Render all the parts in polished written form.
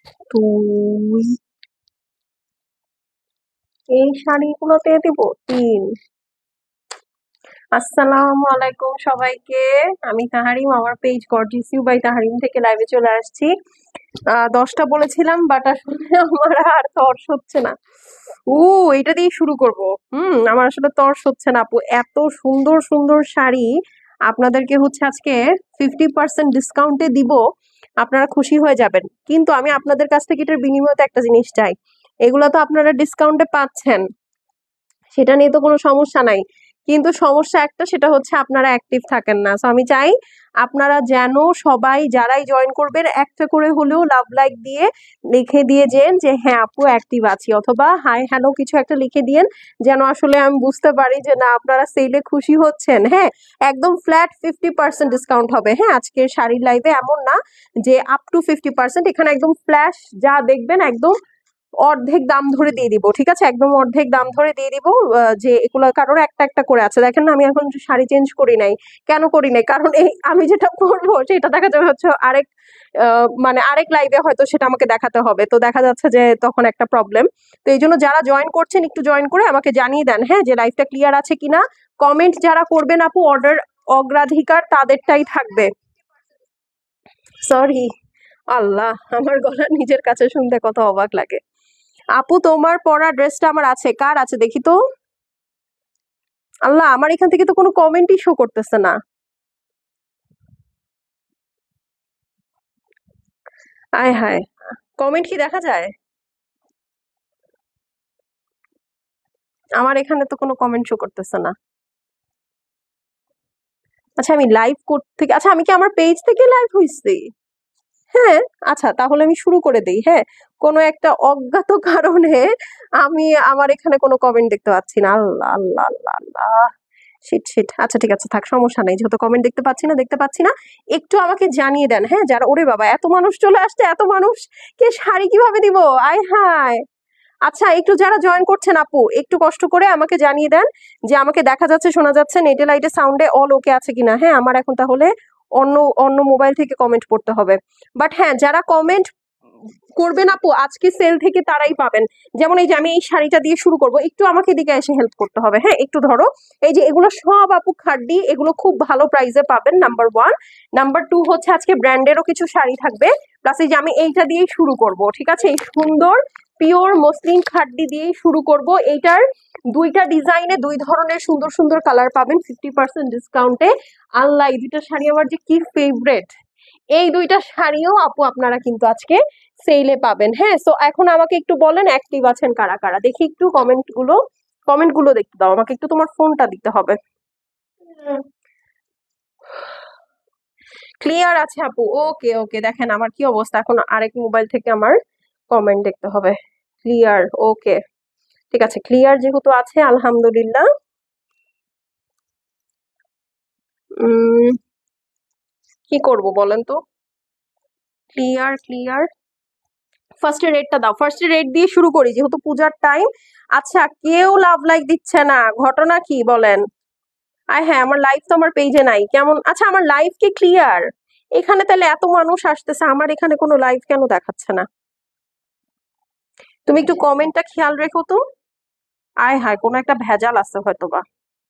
2 এই শাড়িগুলোতে দিব 3। আসসালামু আলাইকুম সবাইকে। আমি তাহারিম, আমার page gorgeous you by Tahrim থেকে লাইভে চলে আসছি। 10টা বলেছিলাম, বাট আসলে আমার আর তর্স হচ্ছে না। এটা দিয়ে শুরু করব। আমার আসলে তর্স হচ্ছে না আপু, এত সুন্দর সুন্দর শাড়ি আপনাদেরকে হচ্ছে আজকে 50% ডিসকাউন্টে দিব। আপনারা খুশি হয়ে যাবেন, কিন্তু আমি আপনাদের কাছ থেকে এটার বিনিময়ে একটা জিনিস চাই। এগুলো তো আপনারা ডিসকাউন্টে পাচ্ছেন, সেটা নিয়ে তো কোনো সমস্যা নাই, কিন্তু সমস্যা একটা, সেটা হচ্ছে আপনারা অ্যাক্টিভ থাকেন না। সো আমি চাই আপনারা যেন সবাই যারাই জয়েন করবেন একটা করে হলেও লাভ লাইক দিয়ে লিখে দিয়ে যেন যে হ্যাঁ আপু অ্যাক্টিভ আছি, অথবা হাই হ্যালো কিছু একটা লিখে দিয়েন, যেন আসলে আমি বুঝতে পারি যে না আপনারা সেলে খুশি হচ্ছেন। হ্যাঁ, একদম ফ্ল্যাট 50% ডিসকাউন্ট হবে। হ্যাঁ, আজকের শাড়ির লাইভে এমন না যে আপ টু 50%, এখানে একদম ফ্ল্যাশ যা দেখবেন একদম অর্ধেক দাম ধরে দিয়ে দিব। ঠিক আছে, একদম অর্ধেক দাম ধরে দিয়ে দিব। যে এগুলো কারোর একটা একটা করে আছে, দেখেন না আমি এখন শাড়ি চেঞ্জ করি নাই। কেন করি নাই? কারণ এই আমি যেটা পরবো সেটা দেখা যাবে হচ্ছে আরেক মানে আরেক লাইভে হয়তো সেটা আমাকে দেখাতে হবে, তো দেখা যাচ্ছে যে তখন একটা প্রবলেম। তো এই জন্য যারা জয়েন করছেন একটু জয়েন করে আমাকে জানিয়ে দেন হ্যাঁ যে লাইভটা ক্লিয়ার আছে কিনা। কমেন্ট যারা করবেন আপু, অর্ডার অগ্রাধিকার তাদেরটাই থাকবে। সরি, আল্লাহ, আমার গলা নিজের কাছে শুনতে কত অবাক লাগে। আপু তোমার পরা ড্রেসটা আমার আছে, কার আছে দেখি তো। আল্লাহ, আমার এখান থেকে তো কোনো কমেন্টই শো করতেছে না। আয় হায়, কমেন্ট কি দেখা যায়? আমার এখানে তো কোনো কমেন্ট শো করতেছে না। আচ্ছা আমি লাইভ থেকে, আচ্ছা আমি কি আমার পেজ থেকে লাইভ হইছি? হ্যাঁ। আচ্ছা তাহলে আমি শুরু করে দেই। হ্যাঁ, কোনো একটা অজ্ঞাত কারণে আমি আমার এখানে কোনো কমেন্ট দেখতে পাচ্ছি না। Allah Allah Allah Allah, shit shit. আচ্ছা ঠিক আছে, থাক, সমস্যা নেই, যেহেতু কমেন্ট দেখতে পাচ্ছি না একটু আমাকে জানিয়ে দেন হ্যাঁ যারা। ওরে বাবা, এত মানুষ চলে আসছে, এত মানুষকে শাড়ি কিভাবে দিব? আয় হায়। আচ্ছা একটু যারা জয়েন করছেন আপু, একটু কষ্ট করে আমাকে জানিয়ে দেন যে আমাকে দেখা যাচ্ছে, শোনা যাচ্ছে, নেটে লাইটে সাউন্ডে অল ওকে আছে কিনা। হ্যাঁ, আমার এখন তাহলে অন্য অন্য মোবাইল থেকে কমেন্ট করতে হবে। বাট হ্যাঁ, যারা কমেন্ট করবেন আপু আজকে সেল থেকে তারাই পাবেন। যেমন এই যে আমি এই শাড়িটা দিয়ে শুরু করব, একটু আমাকে দিকে এসে হেল্প করতে হবে। হ্যাঁ, একটু ধরো। এই যে এগুলো সব আপু খাড্ডি, এগুলো খুব ভালো প্রাইসে পাবেন, নাম্বার 1। নাম্বার 2 হচ্ছে আজকে ব্র্যান্ডেরও কিছু শাড়ি থাকবে। প্লাস এই যে আমি এইটা দিয়েই শুরু করব। ঠিক আছে, এই সুন্দর পিওর মসলিন খাড্ডি দিয়েই শুরু করব। এইটার দুইটা ডিজাইনে দুই ধরনের সুন্দর সুন্দর কালার পাবেন 50% ডিসকাউন্টে। আল্লাহ, এই দুইটা শাড়ি আমার যে কি ফেভারেট। এই দুইটা শাড়িও আপু আপনারা কিন্তু আজকে সেলে পাবেন। হ্যাঁ, সো এখন আমাকে একটু বলেন অ্যাক্টিভ আছেন কারা কারা, দেখি একটু কমেন্ট গুলো দেখতে দাও আমাকে, একটু তোমার ফোনটা দিতে হবে। ক্লিয়ার আছে আপু, ওকে ওকে। দেখেন আমার কি অবস্থা, এখন আরেক মোবাইল থেকে আমার কমেন্ট দেখতে হবে। ক্লিয়ার, ওকে, ঠিক আছে, ক্লিয়ার যেহেতু আছে আলহামদুলিল্লাহ। উম কি করব বলেন তো? Clear clear. ফার্স্টে রেটটা দাও, ফার্স্টে রেট দিয়ে শুরু করি যেহেতু পূজার টাইম। আচ্ছা, কেউ লাভ লাইক দিচ্ছে না, ঘটনা কি বলেন? আয় হ্যাঁ, আমার লাইভ তো আমার পেজে নাই কেমন? আচ্ছা আমার লাইভ কি ক্লিয়ার? এখানে তাহলে এত মানুষ আসতেছে, আমার এখানে কোনো লাইভ কেন দেখাচ্ছে না? তুমি একটু কমেন্টটা খেয়াল রেখো তো। আয় হায়, কোনো একটা ভেজাল আছে হয়তো বা।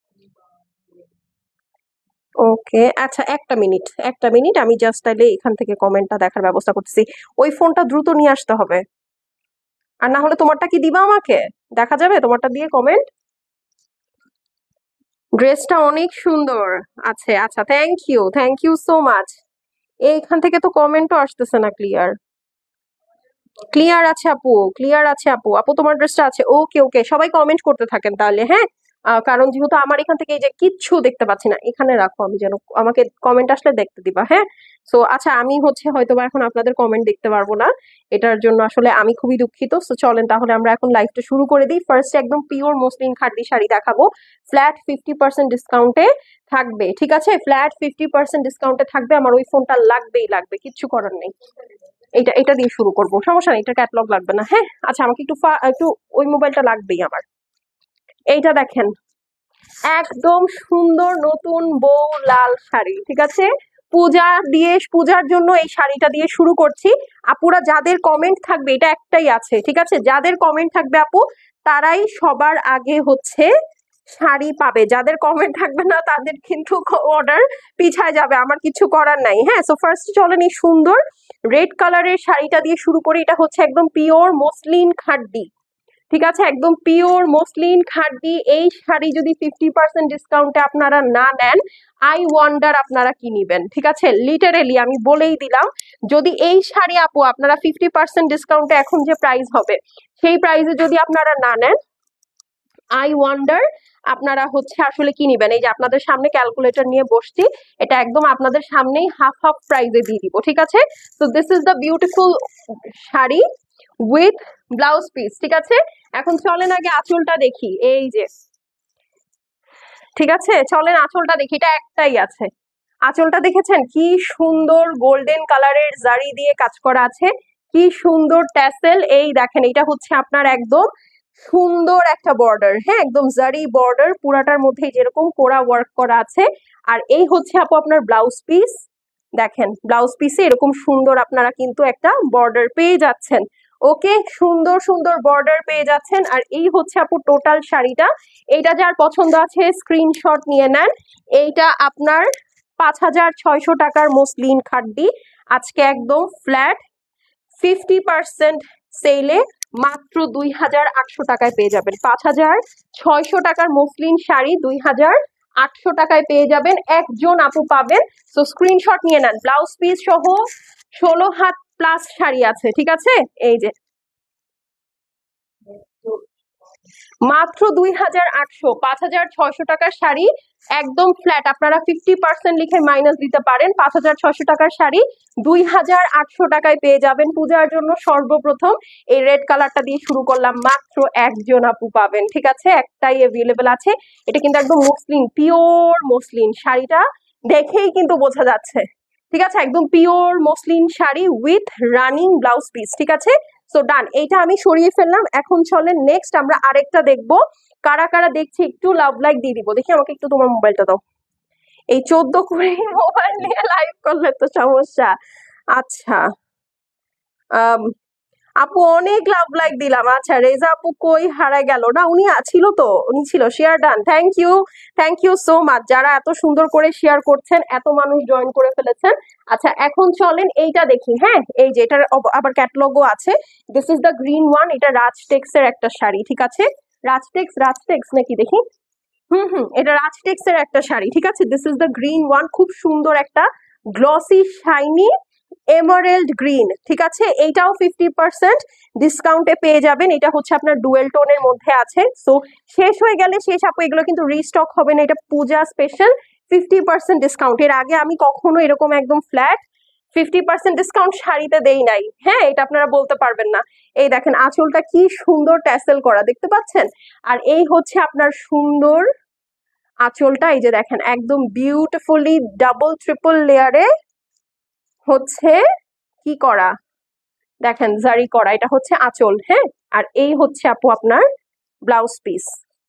ওকে, আচ্ছা একটা মিনিট, আমি জাস্ট তাইলে এখান থেকে কমেন্টটা দেখার ব্যবস্থা করতেছি। ওই ফোনটা দ্রুত নিয়ে আসতে হবে, আর না হলে তোমারটা কি দিবা আমাকে? দেখা যাবে তোমারটা দিয়ে কমেন্ট? ড্রেসটা অনেক সুন্দর আছে। আচ্ছা, থ্যাংক ইউ সো মাচ। এইখান থেকে তো কমেন্টও আসতেছে না ক্লিয়ার। ক্লিয়ার আছে আপু, ক্লিয়ার আছে আপু। আপু তোমার ড্রেসটা আছে, ওকে ওকে, সবাই কমেন্ট করতে থাকেন তাহলে। হ্যাঁ, কারণ যেহেতু আমার এখান থেকে এই যে কিচ্ছু দেখতে পাচ্ছি না, এখানে রাখো, আমি যেন আমাকে কমেন্ট আসলে দেখতে দিবা। হ্যাঁ, সো আচ্ছা আমি হচ্ছে হয়তো বা এখন আপনাদের কমেন্ট দেখতে পারবো না, এটার জন্য আসলে আমি খুবই দুঃখিত। সো চলেন তাহলে আমরা এখন লাইভটা শুরু করে দিই। ফার্স্ট একদম পিওর মসলিন খাদি শাড়ি দেখাবো, ফ্ল্যাট 50% ডিসকাউন্টে থাকবে। ঠিক আছে, ফ্ল্যাট 50% ডিসকাউন্টে থাকবে। আমার ওই ফোনটা লাগবেই লাগবে, কিচ্ছু করার নেই। এটা এটা দিয়ে শুরু করব, সমস্যা নেই, এটা ক্যাটালগ লাগবে না। হ্যাঁ, আচ্ছা আমাকে একটু ওই মোবাইলটা লাগবেই আমার। এইটা দেখেন, একদম সুন্দর নতুন বউ লাল শাড়ি। ঠিক আছে, পূজার জন্য এই শাড়িটা দিয়ে শুরু করছি। আপুরা যাদের কমেন্ট থাকবে, এটা একটাই আছে, ঠিক আছে, যাদের কমেন্ট থাকবে আপু তারাই সবার আগে হচ্ছে শাড়ি পাবে। যাদের কমেন্ট থাকবে না তাদের কিন্তু অর্ডার পিছায় যাবে, আমার কিছু করার নাই। হ্যাঁ, সো ফার্স্ট চলেন এই সুন্দর রেড কালারের শাড়িটা দিয়ে শুরু করি। এটা হচ্ছে একদম পিওর মসলিন খাড্ডি, ঠিক আছে, একদম পিওর মসলিন খাড্ডি। এই শাড়ি যদি 50% ডিসকাউন্টে আপনারা না নেন, আই ওয়ান্ডার আপনারা কি নিবেন, ঠিক আছে। লিটারেলি আমি বলেই দিলাম, যদি এই শাড়ি আপু আপনারা 50% ডিসকাউন্টে এখন যে প্রাইস হবে সেই প্রাইসে যদি আপনারা না নেন, আই ওয়ান্ডার আপনারা হচ্ছে আসলে কি নিবেন। এই যে আপনাদের সামনে ক্যালকুলেটর নিয়ে বসছি, এটা একদম আপনাদের সামনেই হাফ হাফ প্রাইসে দিয়ে দিব, ঠিক আছে। তো this is the beautiful sari with blouse piece, ঠিক আছে। এখন চলেন আগে আঁচলটা দেখি, এই যে, ঠিক আছে, চলেন আঁচলটা দেখি। এটা একটাই আছে, আঁচলটা দেখেছেন কি সুন্দর গোল্ডেন কালারের জারি দিয়ে কাজ করা আছে, কি সুন্দর ট্যাসেল। এই দেখেন, এটা হচ্ছে আপনার একদম সুন্দর একটা বর্ডার, হ্যাঁ, একদম জারি বর্ডার পুরাটার মধ্যে যেরকম কোরা ওয়ার্ক করা আছে। আর এই হচ্ছে আপু আপনার ব্লাউজ পিস, দেখেন ব্লাউজ পিসে এরকম সুন্দর আপনারা কিন্তু একটা বর্ডার পেয়ে যাচ্ছেন। ওকে, সুন্দর সুন্দর বর্ডার পেয়ে যাচ্ছেন। আর এই হচ্ছে আপু টোটাল শাড়িটা। এইটা যার পছন্দ আছে স্ক্রিনশট নিয়ে নেন। এইটা আপনার 5,600 টাকার মসলিন খাড্ডি, আজকে একদম ফ্ল্যাট 50% সেলে মাত্র 2,800 টাকায় পেয়ে যাবেন। 5,600 টাকার মসলিন শাড়ি 2,800 টাকায় পেয়ে যাবেন, একজন আপু পাবেন। তো স্ক্রিনশট নিয়ে নেন। ব্লাউজ পিস সহ 16 হাত প্লাস শাড়ি আছে, ঠিক আছে। এই যে মাত্র 2,800, 5,600 টাকার শাড়ি একদম ফ্ল্যাট, আপনারা 50% লিখে মাইনাস দিতে পারেন। 5,600 টাকার শাড়ি 2,800 টাকায় পেয়ে যাবেন। পূজার জন্য সর্বপ্রথম এই রেড কালারটা দিয়ে শুরু করলাম, মাত্র একজন আপু পাবেন, ঠিক আছে, একটাই অ্যাভেলেবেল আছে। এটা কিন্তু একদম মসলিন, পিওর মসলিন, শাড়িটা দেখেই কিন্তু বোঝা যাচ্ছে, ঠিক আছে, একদম pure muslin sari with running blouse piece, ঠিক আছে। সো ডান, এইটা আমি সরিয়ে ফেললাম। এখন চলেন নেক্সট আমরা আরেকটা দেখবো। কারা কারা দেখছি একটু লাভ লাইক দিয়ে দিব, দেখি আমাকে একটু তোমার মোবাইলটা দাও। এই 14 করে মোবাইল নিয়ে লাইভ করলে তো সমস্যা। আচ্ছা, আপু অনেক লাভ লাইক দিলাম। আচ্ছা, রেজা আপু কই হারায় গেল না, উনি ছিল তো, উনি ছিল। Share done, thank you so much যারা এত সুন্দর করে শেয়ার করছেন, এত মানুষ জয়েন করে ফেলেছেন। আচ্ছা, এখন চলেন এইটা দেখি। হ্যাঁ, এই যে এটার আবার ক্যাটালগও আছে। This is the green one, এটা রাজটেক্স এর একটা শাড়ি, ঠিক আছে। রাজটেক্স নাকি দেখি, এটা রাজটেক্স এর একটা শাড়ি, ঠিক আছে। This is the green one, খুব সুন্দর একটা গ্লসি শাইনি এমারেল্ড গ্রিন, ঠিক আছে। এইটাও 50% ডিসকাউন্টে পেয়ে যাবেন। এটা হচ্ছে আপনার ডুয়েল টোনের মধ্যে আছে। সো শেষ হয়ে গেলে শেষ আপু, এগুলো কিন্তু রিস্টক হবে না, এটা পূজা স্পেশাল 50% ডিসকাউন্ট। এর আগে আমি কখনো এরকম একদম ফ্ল্যাট 50% ডিসকাউন্ট শাড়িতে দেই নাই, হ্যাঁ, এটা আপনারা বলতে পারবেন না। এই দেখেন আঁচলটা কি সুন্দর ট্যাসেল করা, দেখতে পাচ্ছেন। আর এই হচ্ছে আপনার সুন্দর আঁচলটা, এই যে দেখেন একদম বিউটিফুলি ডাবল ট্রিপল লেয়ারে হচ্ছে কি করা, দেখেন জারি করা, এটা হচ্ছে আঁচল, হ্যাঁ। আর এই হচ্ছে আপু আপনার ব্লাউজ পিস,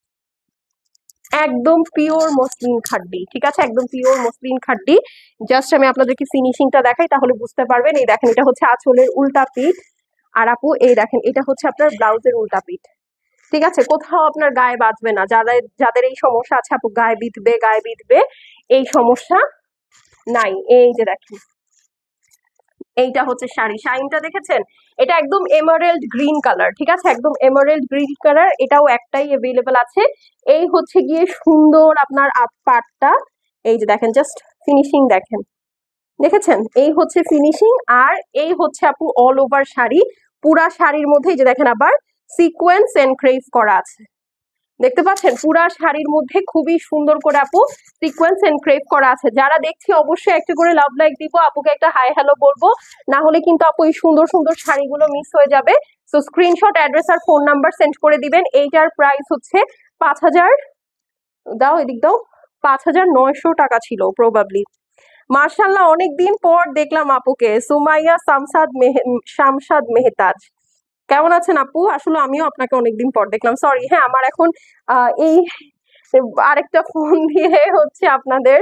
একদম পিওর মসলিন খাড্ডি, ঠিক আছে, একদম পিওর মসলিন খাড্ডি। জাস্ট আমি আপনাদেরকে ফিনিশিংটা দেখাই, তাহলে বুঝতে পারবেন। এই দেখেন, এটা হচ্ছে আঁচলের উল্টা পিঠ। আর আপু এই দেখেন, এটা হচ্ছে আপনার ব্লাউজের উল্টা পিঠ, ঠিক আছে। কোথাও আপনার গায়ে বাঁধবে না। যাদের এই সমস্যা আছে আপু, গায়ে বিঁধবে, এই সমস্যা নাই। এই যে দেখেন, এইটা হচ্ছে শাইনটা দেখেছেন, এটা একদম এমারেল্ড গ্রিন কালার, ঠিক আছে, একদম এমারেল্ড গ্রিন কালার। এটাও একটাই অ্যাভেলেবেল আছে। এই হচ্ছে গিয়ে সুন্দর আপনার পাটটা, এই যে দেখেন, জাস্ট ফিনিশিং দেখেছেন, এই হচ্ছে ফিনিশিং। আর এই হচ্ছে আপু অল ওভার শাড়ি, পুরা শাড়ির মধ্যে এই যে দেখেন আবার সিকোয়েন্স এনক্রেভ করা আছে, দেখতে পাচ্ছেন। পুরা শাড়ির মধ্যে খুবই সুন্দর করে আপু সিকোয়েন্স এনক্রেভ করা আছে। যারা দেখছি অবশ্যই একটা করে লাভ লাইক দিব, আপুকে একটা হাই হ্যালো বলবো, না হলে কিন্তু আপু এই সুন্দর সুন্দর শাড়িগুলো মিস হয়ে যাবে। সো স্ক্রিনশট, অ্যাড্রেস আর ফোন নাম্বার সেন্ড করে দিবেন। এইটার প্রাইস হচ্ছে 5,000, দাও এদিক দাও, 5,900 টাকা ছিল প্রবাবলি। মার্শাল্লাহ, অনেকদিন পর দেখলাম আপুকে। সুমাইয়া শামসাদ মেহতাজ, কেমন আছেন আপু? আসলে আমিও আপনাকে অনেকদিন পর দেখলাম, সরি। হ্যাঁ, আমার এখন এই আরেকটা ফোন দিয়ে হচ্ছে আপনাদের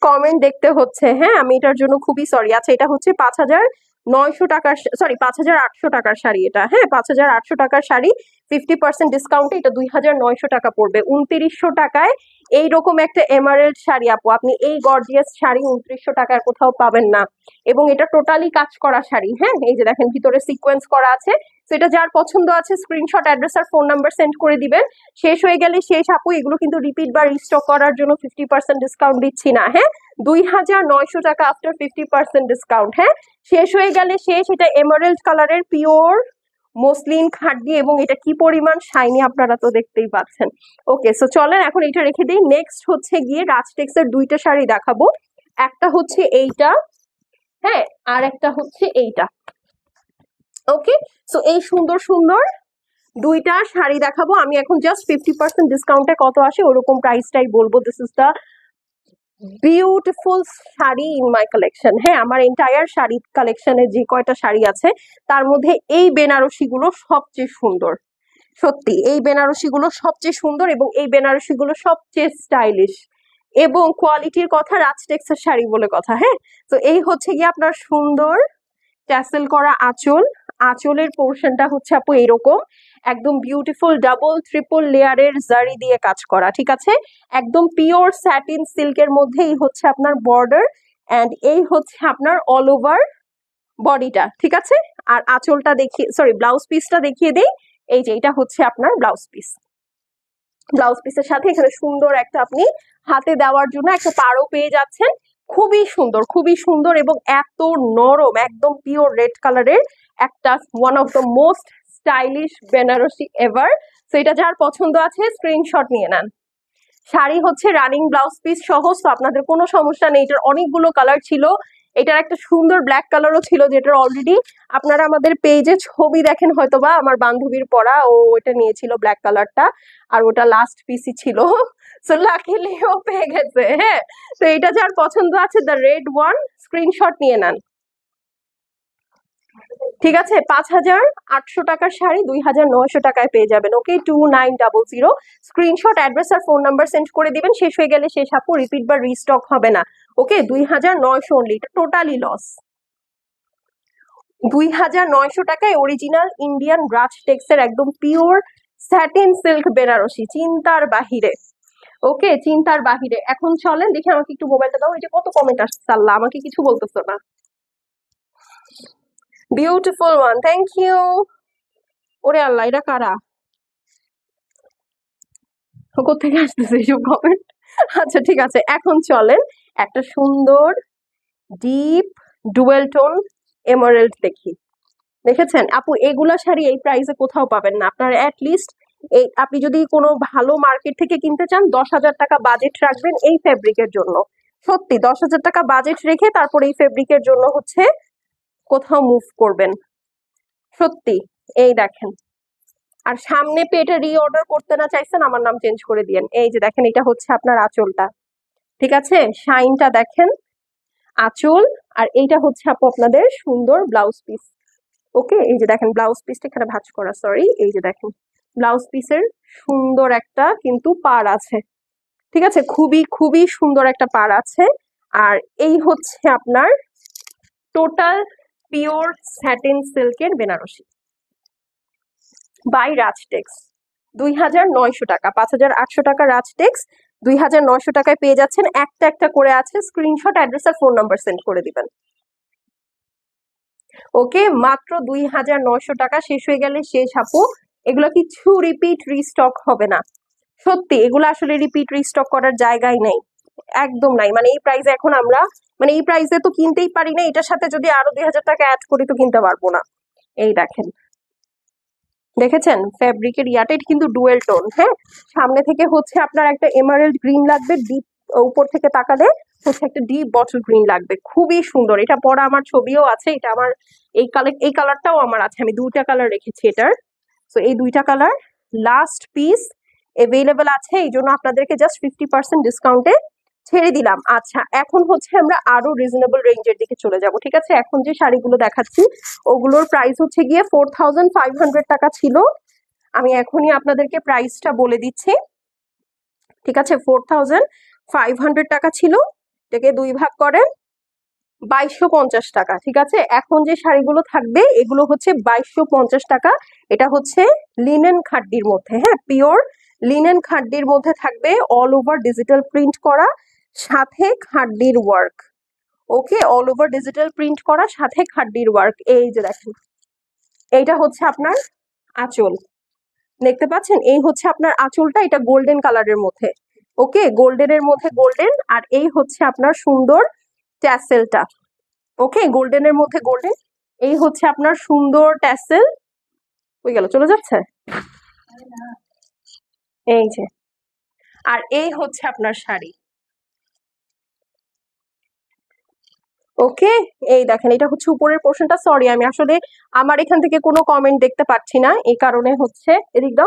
কমেন্ট দেখতে হচ্ছে, হ্যাঁ আমি এটার জন্য খুবই সরি। আচ্ছা এটা হচ্ছে 5,900 টাকার, সরি 5,800 টাকার শাড়ি এটা, হ্যাঁ 5,800 টাকার শাড়ি 50% ডিসকাউন্টে এটা 2,900 টাকা পড়বে। 2,900 টাকায় এইরকম একটা এমারেল্ড শাড়ি আপু, আপনি এই গর্জিয়াস শাড়ি 2,900 টাকার কোথাও পাবেন না। এবং এটা টোটালি কাজ করা শাড়ি, হ্যাঁ এই যে দেখেন ভিতরে সিকোয়েন্স করা আছে। তো এটা যার পছন্দ আছে স্ক্রিনশট, অ্যাড্রেস আর ফোন নাম্বার সেন্ড করে দিবেন। শেষ হয়ে গেলে শেষ আপু, এগুলো কিন্তু রিপিট বা রিস্টক করার জন্য 50% ডিসকাউন্ট দিচ্ছি না, হ্যাঁ 2,900 টাকা আফটার 50% ডিসকাউন্ট, হ্যাঁ শেষ হয়ে গেলে শেষ। এটা এমারেল্ড কালারের পিওর মসলিন খাদি এবং এটা কি পরিমাণ শাইনি আপনারা তো দেখতেই পাচ্ছেন। ওকে সো চলেন এখন এটা রেখে দিই। নেক্সট হচ্ছে গিয়ে রাজটেক্স এর দুইটা শাড়ি দেখাবো, একটা হচ্ছে এইটা, হ্যাঁ আর একটা হচ্ছে এইটা। ওকে সো এই সুন্দর সুন্দর দুইটা শাড়ি দেখাবো আমি এখন। জাস্ট 50% ডিসকাউন্টে কত আসে ওরকম প্রাইসটাই বলবো। This is the beautiful sari in my collection, হ্যাঁ আমার এন্টায়ার শাড়ি কালেকশনে যে কয়টা শাড়ি আছে তার মধ্যে এই বেনারসি গুলো সবচেয়ে সুন্দর। সত্যি এই বেনারসি গুলো সবচেয়ে সুন্দর এবং এই বেনারসি গুলো সবচেয়ে স্টাইলিশ এবং কোয়ালিটির কথা রাজটেক্সের শাড়ি বলে কথা, হ্যাঁ তো এই হচ্ছে গিয়ে আপনার সুন্দর ট্যাসেল করা আঁচল। আঁচলের পোর্শনটা হচ্ছে আপু এরকম একদম বিউটিফুল ডাবল ট্রিপল লেয়ারের জারি দিয়ে কাজ করা, ঠিক আছে একদম পিওর স্যাটিন সিল্কের মধ্যেই হচ্ছে আপনার বর্ডার এন্ড এই হচ্ছে আপনার অল ওভার বডিটা, ঠিক আছে। আর আঁচলটা দেখিয়ে, সরি ব্লাউজ পিসটা দেখিয়ে দেই। এই যে এটা হচ্ছে আপনার ব্লাউজ পিস। ব্লাউজ পিসের সাথে এখানে সুন্দর একটা আপনি হাতে দেওয়ার জন্য একটা পাড়ও পেয়ে যাচ্ছেন। খুবই সুন্দর, খুবই সুন্দর এবং এত নরম, একদম পিওর রেড কালারের একটা one of the most stylish Banarasi ever. তো এটা যার পছন্দ আছে স্ক্রিনশট নিয়ে নেন। শাড়ি হচ্ছে রানিং ব্লাউজ পিস সহ, তো আপনাদের কোনো সমস্যা নেই। এটার অনেকগুলো কালার ছিল, এটার একটা সুন্দর ব্ল্যাক কালারও ছিল যেটার অলরেডি আপনারা আমাদের পেজে ছবি দেখেন হয়তোবা, আমার বান্ধবীর পরা ও ওটা নিয়েছিল ব্ল্যাক কালারটা আর ওটা লাস্ট পিসই ছিল। সো লাকিলি ও পেয়ে গেছে, হ্যাঁ তো এটা যার পছন্দ আছে দ্য রেড ওয়ান স্ক্রিনশট নিয়ে নেন, ঠিক আছে। 5,800 টাকার শাড়ি 2,900 টাকায় পেয়ে যাবেন। ওকে 2900 স্ক্রিনশট, অ্যাড্রেস আর ফোন নাম্বার সেন্ড করে দিবেন। শেষ হয়ে গেলে শেষ আপু, রিপিট বা রিস্টক হবে না। ওকে 2,900 অনলি, এটা টোটালি লস। 2,900 টাকায় অরিজিনাল ইন্ডিয়ান রাজটেক্স এর একদম পিওর স্যাটিন সিল্ক বেনারসি, চিন্তার বাহিরে। ওকে চিন্তার বাহিরে। এখন চলেন দেখি, আমাকে একটু মোবাইলটা দাও। এটা কত কমেন্ট আসছে, আল্লাহ আমাকে কিছু বলতেছো না। Beautiful one, thank you. ওরে আল্লাহ এটা কারা, কোথেকে আসতেছে এইসব কমেন্ট? আচ্ছা ঠিক আছে, এখন চলেন একটা সুন্দর ডিপ ডুয়েল টোন এমারেল্ড দেখি। দেখেছেন আপু এগুলা শাড়ি এই প্রাইসে কোথাও পাবেন না আপনারা। অ্যাটলিস্ট এই আপনি যদি কোনো ভালো মার্কেট থেকে কিনতে চান 10,000 টাকা বাজেট রাখবেন এই ফেব্রিকের জন্য। সত্যি 10,000 টাকা বাজেট রেখে তারপর এই ফেব্রিকের জন্য হচ্ছে কোথাও মুভ করবেন। সত্যি এই দেখেন। আর সামনে পেটে রিঅর্ডার করতে না চাইছেন আমার নাম চেঞ্জ করে দিয়েন। এই যে দেখেন এটা হচ্ছে আপনার আঁচলটা, ঠিক আছে শাইনটা দেখেন আঁচল। আর এইটা হচ্ছে আপু আপনাদের সুন্দর ব্লাউজ পিস। ওকে এই যে দেখেন ব্লাউজ পিসটা এখানে ভাঁজ করা, সরি এই যে দেখেন ব্লাউজ পিসের সুন্দর একটা কিন্তু পাড় আছে, ঠিক আছে খুবই খুবই সুন্দর একটা পাড় আছে। আর এই হচ্ছে আপনার টোটাল পিওর স্যাটিন সিল্কের বেনারসি বাই রাজটেক্স। 2,900 টাকা, 5,800 টাকা রাজটেক্স, 2,900 টাকায় পেয়ে যাচ্ছেন। একটা একটা করে আছে, স্ক্রিনশট, অ্যাড্রেস আর ফোন নাম্বার সেন্ড করে দিবেন। ওকে মাত্র 2,900 টাকা, শেষ হয়ে গেলে শেষ আপু। এগুলো কিছু রিপিট রিস্টক হবে না, সত্যি এগুলো আসলে রিপিট রিস্টক করার জায়গায় নেই, একদম নাই। মানে এই প্রাইসে এখন আমরা, মানে এই প্রাইসে তো কিনতেই পারি না, এটার সাথে যদি আরো 2,000 টাকা অ্যাড করি তো কিনতে পারবো না। এই দেখেন, দেখেছেন ফ্যাব্রিকের ইয়াটা, এটা কিন্তু ডুয়েল টোন, হ্যাঁ সামনে থেকে হচ্ছে আপনার একটা এমারেল্ড গ্রিন লাগবে, ডিপ উপর থেকে তাকালে হচ্ছে একটা ডিপ বটল গ্রিন লাগবে, খুবই সুন্দর। এটা পরা আমার ছবিও আছে, এটা আমার এই কালারটাও আমার আছে, আমি দুইটা কালার রেখেছি এটার। তো এই দুইটা কালার লাস্ট পিস এভেলেবেল আছে, এই জন্য আপনাদেরকে জাস্ট 50% ডিসকাউন্টে ছেড়ে দিলাম। আচ্ছা এখন হচ্ছে আমরা আরো রিজনেবল রেঞ্জের দিকে চলে যাব, ঠিক আছে। এখন যে শাড়িগুলো দেখাচ্ছি ওগুলোর প্রাইস হচ্ছে গিয়ে 4,500 টাকা ছিল, আমি এখনই আপনাদেরকে প্রাইসটা বলে দিচ্ছি, ঠিক আছে 4,500 টাকা ছিল। এটাকে 2 ভাগ করেন, 2250 টাকা। ঠিক আছে, এখন যে শাড়িগুলো থাকবে এগুলো হচ্ছে 2250 টাকা। এটা হচ্ছে লিনেন খাড্ডির মধ্যে, হ্যাঁ, পিওর লিনেন খাড্ডির মধ্যে থাকবে, অল ওভার ডিজিটাল প্রিন্ট করা, সাথে খাড্ডির work. Okay, all over digital print করা, সাথে খাড্ডির ওয়ার্ক। এই যে দেখেন, এইটা হচ্ছে আপনার আঁচল, দেখতে পাচ্ছেন? এই হচ্ছে আপনার আঁচলটা, এটা গোল্ডেন কালারের মধ্যে। ওকে, গোল্ডেনের মধ্যে গোল্ডেন, আর এই হচ্ছে আপনার সুন্দর ট্যাসেলটা। ওকে, গোল্ডেনের মধ্যে গোল্ডেন, এই হচ্ছে আপনার সুন্দর ট্যাসেল। হয়ে গেল, চলে যাচ্ছে, এই যে। আর এই হচ্ছে আপনার শাড়ি। ওকে, এই দেখেন, এটা হচ্ছে উপরের পোর্শনটা। সরি, আমি আসলে আমার এখান থেকে কোনো কমেন্ট দেখতে পাচ্ছি না, এই কারণে হচ্ছে, এদিক দাও।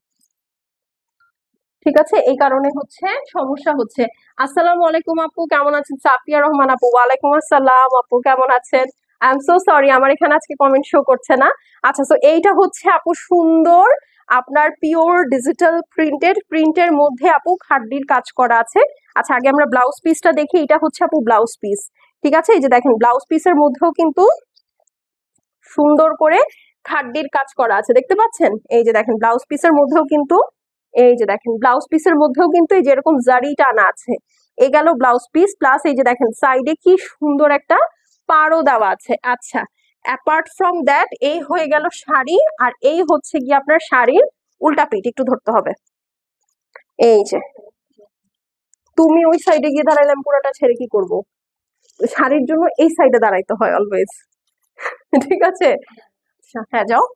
ঠিক আছে, এই কারণে হচ্ছে সমস্যা হচ্ছে। আসসালামু আলাইকুম আপু, কেমন আছেন? সাফিয়া রহমান আপু, ওয়ালাইকুম আসসালাম আপু, কেমন আছেন? আই এম সো সরি, আমার এখানে আজকে কমেন্ট শো করছে না। আচ্ছা, তো এইটা হচ্ছে আপু সুন্দর আপনার পিওর ডিজিটাল প্রিন্টের মধ্যে আপু খাড্ডির কাজ করা আছে। আচ্ছা, আগে আমরা ব্লাউজ পিসটা দেখি। এটা হচ্ছে আপু ব্লাউজ পিস। ঠিক আছে, এই যে দেখেন, ব্লাউজ পিসের মধ্যেও কিন্তু সুন্দর করে খাড্ডির কাজ করা আছে, দেখতে পাচ্ছেন? এই যে দেখেন, ব্লাউজ পিসের মধ্যেও কিন্তু, এই যে দেখেন, ব্লাউজ পিসের মধ্যেও কিন্তু এই যেরকম জারি টানা আছে। এই গেল ব্লাউজ পিস, প্লাস এই যে দেখেন সাইডে কি সুন্দর একটা পাড়ও দেওয়া আছে। আচ্ছা, অ্যাপার্ট ফ্রম দ্যাট, এই হয়ে গেল শাড়ি। আর এই হচ্ছে কি আপনার শাড়ির উল্টা পিঠ, একটু ধরতে হবে। এই যে, তুমি ওই সাইডে গিয়ে দাঁড়াইলে আমি পুরোটা ছেড়ে কি করব? শাড়ির জন্য এই সাইডে দাঁড়াইতে হয় অলওয়েজ। ঠিক আছে, আচ্ছা, হ্যাঁ, যাও।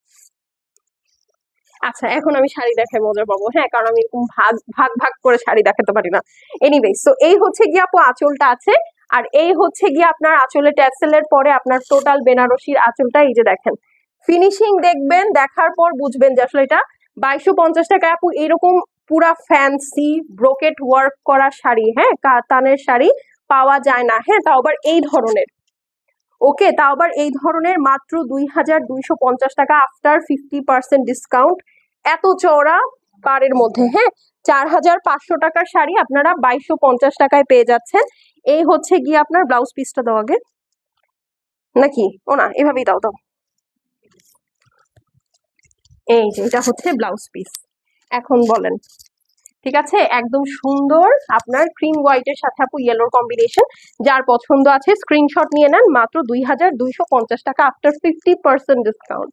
আচ্ছা, এখন আমি শাড়ি দেখায় মজা পাবো, হ্যাঁ, কারণ আমি এরকম ভাগ ভাগ ভাগ করে শাড়ি দেখাতে পারি না। এনিওয়ে, সো এই হচ্ছে গিয়ে আপু আঁচলটা আছে। আর এই হচ্ছে গিয়ে আপনার আঁচলে ট্যাসেলের পরে আপনার টোটাল বেনারসির আঁচলটা। এই যে দেখেন, ফিনিশিং দেখবেন, দেখার পর বুঝবেন যে আসলে এটা 2250 টাকা আপু। এরকম পুরা ফ্যান্সি ব্রোকেট ওয়ার্ক করা শাড়ি, হ্যাঁ, কাতানের শাড়ি পাওয়া যায় না, হ্যাঁ, তাও আবার এই ধরনের। ওকে, তাও আবার এই ধরনের মাত্র 2250 টাকা আফটার 50% ডিসকাউন্ট। এত চওড়া পাড়ের মধ্যে, হ্যাঁ, 4500 টাকার শাড়ি আপনারা 2250 টাকায় পেয়ে যাচ্ছেন। এই হচ্ছে গিয়ে আপনার ব্লাউজ পিসটা দাও আগে, নাকি ও না, এভাবেই দাও দাও। এই যে, এটা হচ্ছে ব্লাউজ পিস। এখন বলেন, ঠিক আছে, একদম সুন্দর আপনার ক্রিম হোয়াইটের সাথে আপু ইয়েলোর কম্বিনেশন। যার পছন্দ আছে স্ক্রিনশট নিয়ে নেন, মাত্র 2250 টাকা আফটার 50% ডিসকাউন্ট।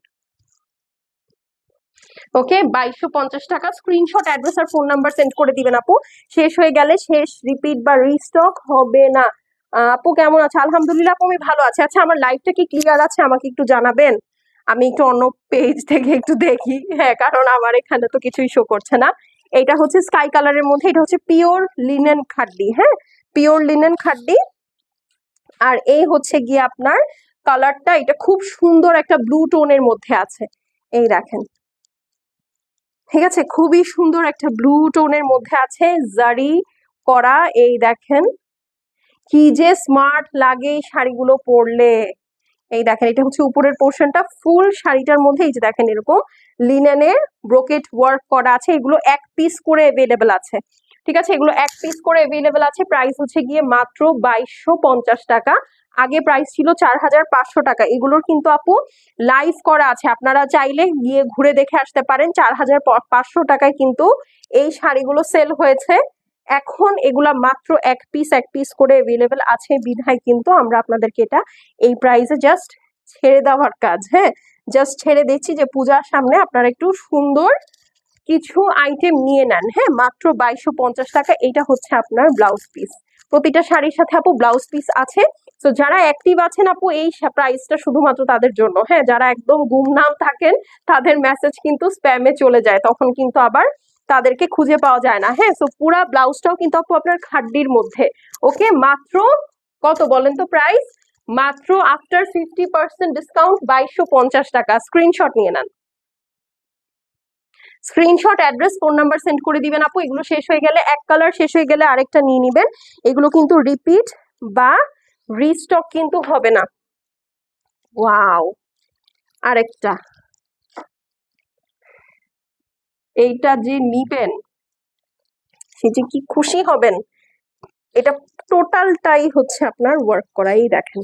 ওকে, 2250 টাকা। স্ক্রিনশট, অ্যাড্রেস আর ফোন নাম্বার সেন্ড করে দিবেন আপু। শেষ হয়ে গেলে শেষ, রিপিট বা রিস্টক হবে না। আপু কেমন আছে? আলহামদুলিল্লাহ আপু, আমি ভালো আছি। আচ্ছা, আমার লাইভটা কি ক্লিয়ার আছে? আমাকে একটু জানাবেন, আমি একটু অন্য পেজ থেকে একটু দেখি, হ্যাঁ, কারণ আমার এখানে তো কিছুই শো করছে না। এটা হচ্ছে স্কাই কালারের মধ্যে, এটা হচ্ছে পিওর লিনেন খাড্ডি, হ্যাঁ, পিওর লিনেন খাড্ডি। আর এই হচ্ছে গিয়ে আপনার কালারটা, এটা খুব সুন্দর একটা ব্লু টোনের মধ্যে আছে। এই দেখেন, ঠিক আছে, খুবই সুন্দর একটা ব্লু টোনের মধ্যে আছে, জারি করা। এই দেখেন, কি যে স্মার্ট লাগে এই শাড়িগুলো পরলে। এই দেখেন, এটা হচ্ছে উপরের পোর্শনটা, ফুল শাড়িটার মধ্যে এই যে দেখেন এরকম লিনেনের ব্রোকেট ওয়ার্ক করা আছে। এগুলো এক পিস করে অ্যাভেলেবেল আছে। ঠিক আছে, এগুলো এক পিস করে অ্যাভেলেবেল আছে। প্রাইস হচ্ছে গিয়ে মাত্র 2250 টাকা। আগে প্রাইস ছিল 4500 টাকা। এগুলোর কিন্তু আপু লাইভ করা আছে, আপনারা চাইলে গিয়ে ঘুরে দেখে আসতে পারেন। 4500 টাকায় কিন্তু এই শাড়িগুলো সেল হয়েছে। এখন এগুলা মাত্র এক পিস করে অ্যাভেলেবেল আছে, বিধায় কিন্তু আমরা আপনাদেরকে এটা এই প্রাইসে জাস্ট ছেড়ে দেওয়ার কাজ, হ্যাঁ, জাস্ট ছেড়ে দিচ্ছি যে পূজার সামনে আপনারা একটু সুন্দর কিছু আইটেম নিয়ে নেন, হ্যাঁ, মাত্র 2250 টাকা। এটা হচ্ছে আপনার ব্লাউজ পিস। প্রতিটা শাড়ির সাথে আপু ব্লাউজ পিস আছে। তো যারা অ্যাক্টিভ আছেন আপু, এই প্রাইসটা শুধুমাত্র তাদের জন্য, হ্যাঁ, যারা একদম গুমনাম থাকেন তাদের মেসেজ কিন্তু স্প্যামে চলে যায়, তখন কিন্তু আবার তাদেরকে খুঁজে পাওয়া যায় না, হ্যাঁ। সো পুরা ব্লাউজটাও কিন্তু আপু আপনার খাড্ডির মধ্যে। ওকে, মাত্র কত বলেন তো প্রাইস? মাত্র আফটার 50% ডিসকাউন্ট 2250 টাকা। স্ক্রিনশট নিয়ে নেন, screenshot, address, phone number send করে দিবেন আপু। এগুলো শেষ হয়ে গেলে, এক কালার শেষ হয়ে গেলে আরেকটা নিয়ে নিবেন। এগুলো কিন্তু রিপিট বা রিস্টক কিন্তু হবে না। ওয়াও, আরেকটা, এইটা যে নিবেন সে যে কি খুশি হবেন। এটা টোটালটাই হচ্ছে আপনার ওয়ার্ক করা। এই দেখেন,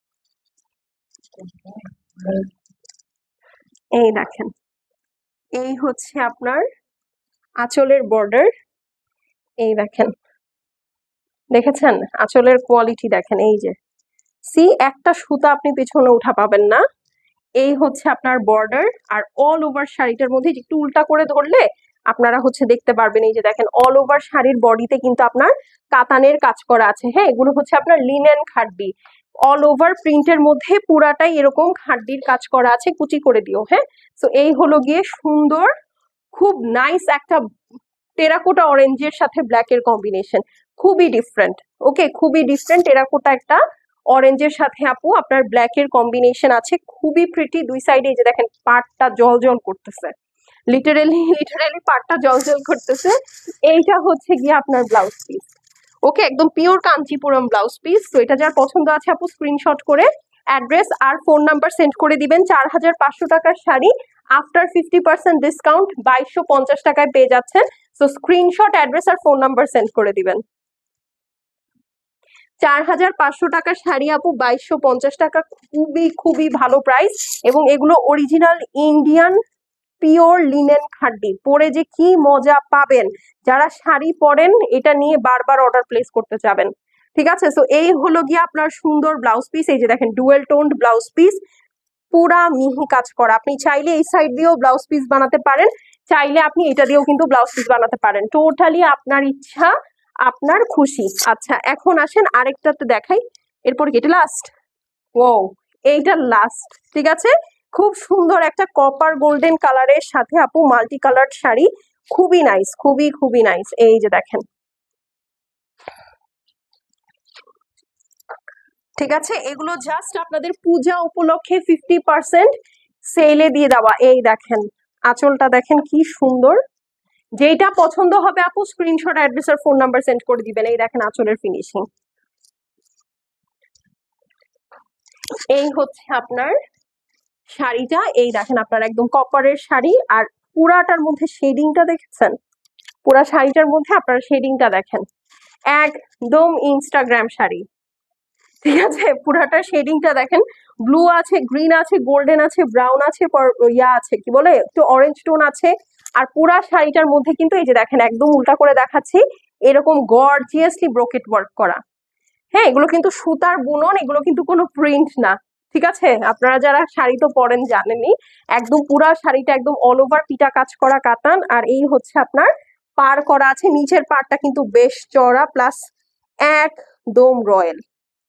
এই দেখেন, এই হচ্ছে আপনার আঁচলের বর্ডার। এই দেখেন, দেখেছেন আঁচলের কোয়ালিটি দেখেন। এই যে সি, একটা সুতা আপনি পেছনে উঠা পাবেন না। এই হচ্ছে আপনার বর্ডার। আর অল ওভার শাড়িটার মধ্যে একটু উল্টা করে ধরলে আপনারা হচ্ছে দেখতে পারবেন। এই যে দেখেন, অল ওভার শাড়ির বডিতে কিন্তু আপনার কাতানের কাজ করা আছে। হ্যাঁ, এগুলো হচ্ছে আপনার লিনেন খাড্ডি। অল ওভার প্রিন্টের মধ্যে পুরাটাই এরকম খাড্ডির কাজ করা আছে, কুচি করে দিও। হ্যাঁ, তো এই হলো গিয়ে সুন্দর, খুব নাইস একটা টেরাকোটা অরেঞ্জের সাথে ব্ল্যাক এর কম্বিনেশন, খুবই ডিফারেন্ট। ওকে, খুবই ডিফারেন্ট। টেরাকোটা একটা অরেঞ্জের সাথে আপু আপনার ব্ল্যাক এর কম্বিনেশন আছে, খুবই প্রিটি। দুই সাইডে এই যে দেখেন পাটটা জল জল করতেছে, লিটারেলি লিটারেলি পাটটা জল জল করতেছে। এইটা হচ্ছে গিয়ে আপনার ব্লাউজ পিস। ওকে, একদম পিওর কাঞ্চিপুরম ব্লাউজ পিস। তো এটা যার পছন্দ আছে আপু স্ক্রিনশট করে অ্যাড্রেস আর ফোন নাম্বার সেন্ড করে দিবেন। 4500 টাকার শাড়ি আফটার 50% ডিসকাউন্ট 2250 টাকায় পেয়ে যাচ্ছেন। সো স্ক্রিনশট, অ্যাড্রেস আর ফোন নাম্বার সেন্ড করে দিবেন। 4500 টাকার শাড়ি আপু 2250 টাকা, খুবই খুবই ভালো প্রাইস। এবং এগুলো অরিজিনাল ইন্ডিয়ান পিওর লিনেন খাড্ডি, পরে যে কি মজা পাবেন। যারা শাড়ি পরেন এটা নিয়ে বারবার অর্ডার প্লেস করতে চাবেন। ঠিক আছে, সো এই হলো গিয়ে আপনার সুন্দর ব্লাউজ পিস। এই যে দেখেন ডুয়েল টোন্ড ব্লাউজ পিস, পুরা মিহি কাজ করা। আপনি চাইলে এই সাইড দিয়েও ব্লাউজ পিস বানাতে পারেন, চাইলে আপনি এটা দিয়েও কিন্তু ব্লাউজ পিস বানাতে পারেন। টোটালি আপনার ইচ্ছা, আপনার খুশি। আচ্ছা, এখন আসেন আরেকটাতে দেখাই। এরপর কি এটা লাস্ট? ও, এইটা লাস্ট। ঠিক আছে, খুব সুন্দর একটা কপার গোল্ডেন কালারের সাথে আপু মাল্টি কালার শাড়ি, খুবই নাইস, খুবই খুবই নাইস। এই যে দেখেন, ঠিক আছে, এগুলো জাস্ট আপনাদের পূজা উপলক্ষে 50% সেলে দিয়ে দেওয়া। এই দেখেন আঁচলটা দেখেন কি সুন্দর। যেটা পছন্দ হবে আপু স্ক্রিনশট, অ্যাড্রেস আর ফোন নাম্বার সেন্ড করে দিবেন। এই দেখেন আঁচলের ফিনিশিং। এই হচ্ছে আপনার শাড়িটা। এই দেখেন আপনার একদম কপারের শাড়ি, আর পুরাটার মধ্যে শেডিংটা দেখেছেন? পুরা শাড়িটার মধ্যে আপনার শেডিংটা দেখেন, একদম ইনস্টাগ্রাম শাড়ি। ঠিক আছে, পুরাটা শেডিংটা দেখেন, ব্লু আছে, গ্রিন আছে, গোল্ডেন আছে, ব্রাউন আছে, ইয়া আছে কি বলে একটু অরেঞ্জ টোন আছে। আর পুরা শাড়িটার মধ্যে কিন্তু এই যে দেখেন একদম উল্টা করে দেখাচ্ছি, এরকম গর্জিয়াসলি ব্রোকেট ওয়ার্ক করা। হ্যাঁ, এগুলো কিন্তু সুতার বুনন, এগুলো কিন্তু কোনো প্রিন্ট না। ঠিক আছে, আপনারা যারা শাড়ি তো পরেন জানেনই, একদম পুরা শাড়িটা একদম অল ওভার পিটা কাজ করা কাতান। আর এই হচ্ছে আপনার পার করা আছে, নিচের পারটা কিন্তু বেশ চড়া, প্লাস একদম রয়্যাল।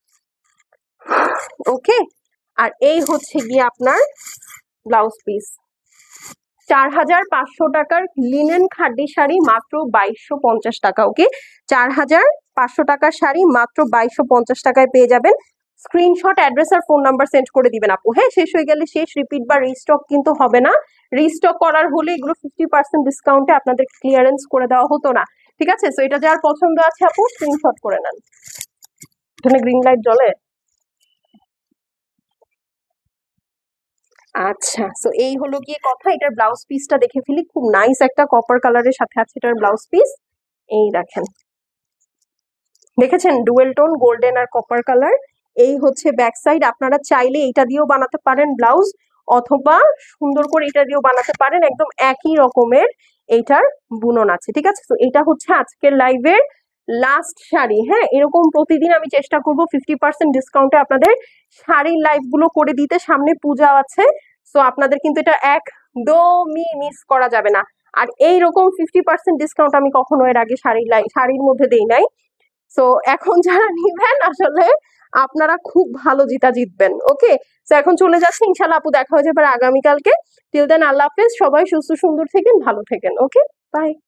ওকে, আর এই হচ্ছে গিয়ে আপনার ব্লাউজ পিস। 4500 টাকার লিনেন খাড্ডি শাড়ি মাত্র 2250 টাকা। ওকে, 4500 টাকার শাড়ি মাত্র 2250 টাকায় পেয়ে যাবেন। স্ক্রিনশট, অ্যাড্রেস আর ফোন নাম্বার সেন্ড করে দিবেন আপু। হ্যাঁ, শেষ হয়ে গেলে শেষ, রিপিট বা রিস্টক কিন্তু হবে না। রিস্টক করার হলে এগুলো 50% ডিসকাউন্টে আপনাদের ক্লিয়ারেন্স করে দেওয়া হতো না। ঠিক আছে, তো এটা যার পছন্দ আছে আপু স্ক্রিনশট করে নেন। এখানে গ্রিন লাইট জ্বলে। আচ্ছা, সো এই হলো গিয়ে কথা। এটার ব্লাউজ পিসটা দেখে ফেলি, খুব নাইস একটা কপার কালারের সাথে আছে এটার ব্লাউজ পিস। এই দেখেন, দেখেছেন ডুয়েল টোন গোল্ডেন আর কপার কালার। এই হচ্ছে ব্যাক সাইড। আপনারা চাইলে এটা দিয়েও বানাতে পারেন ব্লাউজ, অথবা সুন্দর করে এটা দিয়েও বানাতে পারেন, একদম একই রকমের এইটার বুনন আছে। ঠিক আছে, তো এটা হচ্ছে আজকের লাইভের লাস্ট শাড়ি। হ্যাঁ, এরকম প্রতিদিন আমি চেষ্টা করব 50% ডিসকাউন্টে আপনাদের শাড়ির লাইভ গুলো করে দিতে, সামনে পূজা আছে। সো আপনাদের কিন্তু এটা একদমই মিস করা যাবে না। আর এইরকম 50% ডিসকাউন্ট আমি কখনো এর আগে শাড়ির মধ্যে দেই নাই। সো এখন যারা নিবেন আসলে আপনারা খুব ভালো জিতবেন। ওকে, তো এখন চলে যাচ্ছে, ইনশাল্লাহ আপু দেখা হয়ে যাবে আগামীকালকে। টিল দেন আল্লাহ হাফেজ, সবাই সুস্থ সুন্দর থেকেন, ভালো থেকেন। ওকে, বাই।